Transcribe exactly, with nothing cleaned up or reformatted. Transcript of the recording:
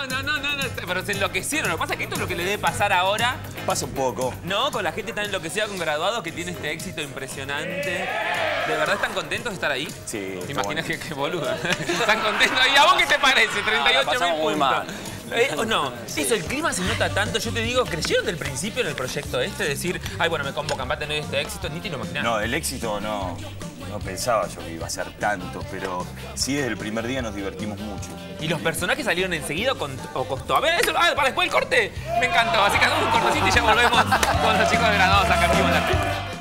no, no, no, no, no, pero se enloquecieron. Lo que pasa es que esto es lo que le debe pasar ahora. Pasa un poco. No, con la gente tan enloquecida con graduados que tiene este éxito impresionante. ¿De verdad están contentos de estar ahí? Sí. ¿Te imaginas que, que boludo? ¿Están contentos? ¿Y a vos qué te parece? treinta y ocho mil puntos. Muy mal. Eh, no, eso, el clima se nota tanto. Yo te digo, ¿creyeron del principio en el proyecto este? Decir, ay, bueno, me convocan, va a tener este éxito. Ni te lo imaginás. No, el éxito no, no pensaba yo que iba a ser tanto, pero sí desde el primer día nos divertimos mucho. ¿Y los personajes salieron enseguida o, con, o costó? A ver, eso, ah, para después del corte. Me encantó. Así que hagamos un cortecito y ya volvemos con los chicos de graduados acá en Vivo en la Tele.